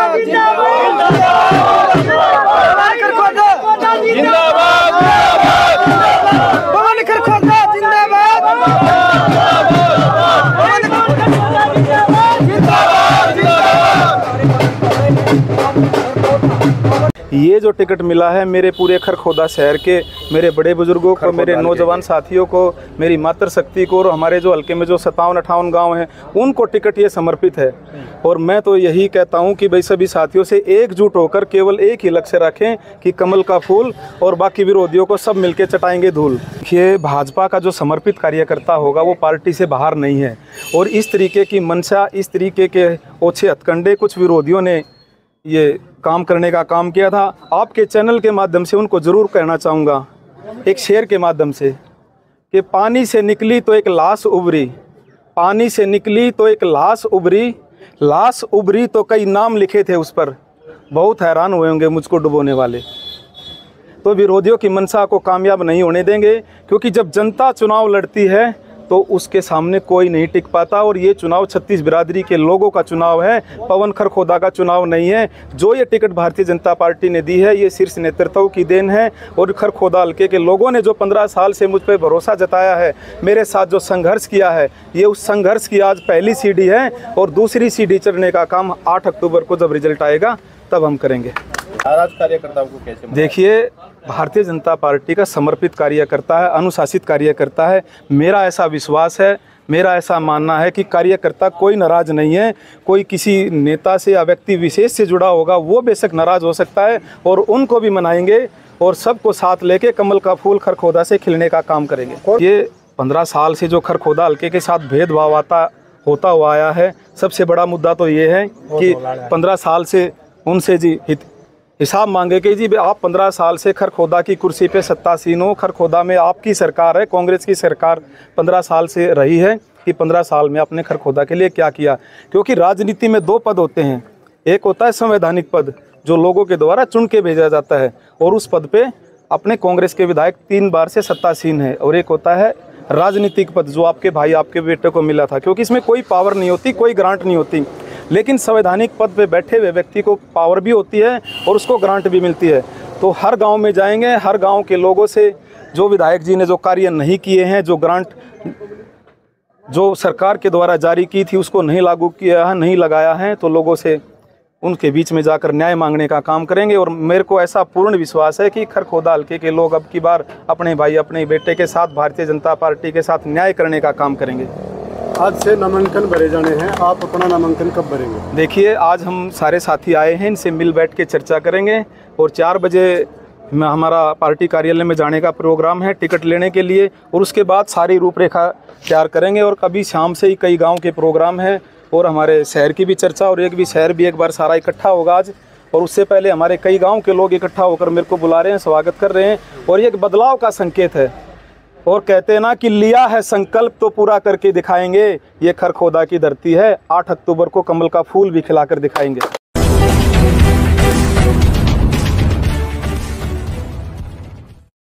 ये जो टिकट मिला है मेरे पूरे खरखोदा शहर के मेरे बड़े बुजुर्गों को, मेरे नौजवान साथियों को, मेरी मातृशक्ति को और हमारे जो हल्के में जो 57-58 गांव हैं उनको टिकट ये समर्पित है। और मैं तो यही कहता हूं कि भाई सभी साथियों से एकजुट होकर केवल एक ही लक्ष्य रखें कि कमल का फूल, और बाकी विरोधियों को सब मिलकर चटाएंगे धूल। ये भाजपा का जो समर्पित कार्यकर्ता होगा वो पार्टी से बाहर नहीं है, और इस तरीके की मंशा, इस तरीके के ओछे हथकंडे कुछ विरोधियों ने ये काम करने का काम किया था। आपके चैनल के माध्यम से उनको ज़रूर कहना चाहूँगा, एक शेर के माध्यम से, कि पानी से निकली तो एक लाश उभरी, पानी से निकली तो एक लाश उभरी, लाश उभरी तो कई नाम लिखे थे उस पर, बहुत हैरान हुए होंगे मुझको डुबोने वाले। तो विरोधियों की मंशा को कामयाब नहीं होने देंगे, क्योंकि जब जनता चुनाव लड़ती है तो उसके सामने कोई नहीं टिक पाता। और ये चुनाव 36 बिरादरी के लोगों का चुनाव है, पवन खरखोदा का चुनाव नहीं है। जो ये टिकट भारतीय जनता पार्टी ने दी है ये शीर्ष नेतृत्व की देन है, और खरखोदा हल्के के लोगों ने जो 15 साल से मुझ पर भरोसा जताया है, मेरे साथ जो संघर्ष किया है, ये उस संघर्ष की आज पहली सीढ़ी है, और दूसरी सीढ़ी चढ़ने का काम 8 अक्टूबर को जब रिजल्ट आएगा तब हम करेंगे। कार्यकर्ताओं को कैसे? देखिए, भारतीय जनता पार्टी का समर्पित कार्यकर्ता है, अनुशासित कार्यकर्ता है। मेरा ऐसा विश्वास है, मेरा ऐसा मानना है कि कार्यकर्ता कोई नाराज़ नहीं है। कोई किसी नेता से या व्यक्ति विशेष से जुड़ा होगा वो बेशक नाराज़ हो सकता है, और उनको भी मनाएंगे, और सबको साथ लेके कमल का फूल खरखोदा से खिलने का काम करेंगे। ये 15 साल से जो खरखोदा हल्के के साथ भेदभाव होता हुआ आया है, सबसे बड़ा मुद्दा तो ये है कि 15 साल से उनसे जी हिसाब मांगे कि जी आप 15 साल से खरखोदा की कुर्सी पे सत्तासीन हो, खरखोदा में आपकी सरकार है, कांग्रेस की सरकार 15 साल से रही है, कि 15 साल में आपने खरखोदा के लिए क्या किया। क्योंकि राजनीति में 2 पद होते हैं, एक होता है संवैधानिक पद जो लोगों के द्वारा चुन के भेजा जाता है, और उस पद पे अपने कांग्रेस के विधायक 3 बार से सत्तासीन है, और एक होता है राजनीतिक पद जो आपके भाई आपके बेटे को मिला था। क्योंकि इसमें कोई पावर नहीं होती, कोई ग्रांट नहीं होती, लेकिन संवैधानिक पद पे बैठे हुए व्यक्ति को पावर भी होती है और उसको ग्रांट भी मिलती है। तो हर गांव में जाएंगे, हर गांव के लोगों से जो विधायक जी ने जो कार्य नहीं किए हैं, जो ग्रांट जो सरकार के द्वारा जारी की थी उसको नहीं लागू किया है, नहीं लगाया है, तो लोगों से उनके बीच में जाकर न्याय मांगने का काम करेंगे। और मेरे को ऐसा पूर्ण विश्वास है कि खरखोदा हल्के के लोग अब की बार अपने भाई अपने बेटे के साथ भारतीय जनता पार्टी के साथ न्याय करने का काम करेंगे। आज से नामांकन भरे जाने हैं, आप अपना नामांकन कब भरेंगे? देखिए, आज हम सारे साथी आए हैं, इनसे मिल बैठ के चर्चा करेंगे, और 4 बजे हमारा पार्टी कार्यालय में जाने का प्रोग्राम है टिकट लेने के लिए, और उसके बाद सारी रूपरेखा तैयार करेंगे। और कभी शाम से ही कई गांव के प्रोग्राम है, और हमारे शहर की भी चर्चा, और शहर भी एक बार सारा इकट्ठा होगा आज। और उससे पहले हमारे कई गाँव के लोग इकट्ठा होकर मेरे को बुला रहे हैं, स्वागत कर रहे हैं, और ये एक बदलाव का संकेत है। और कहते हैं ना कि लिया है संकल्प तो पूरा करके दिखाएंगे। ये खरखोदा की धरती है, 8 अक्टूबर को कमल का फूल भी खिलाकर दिखाएंगे।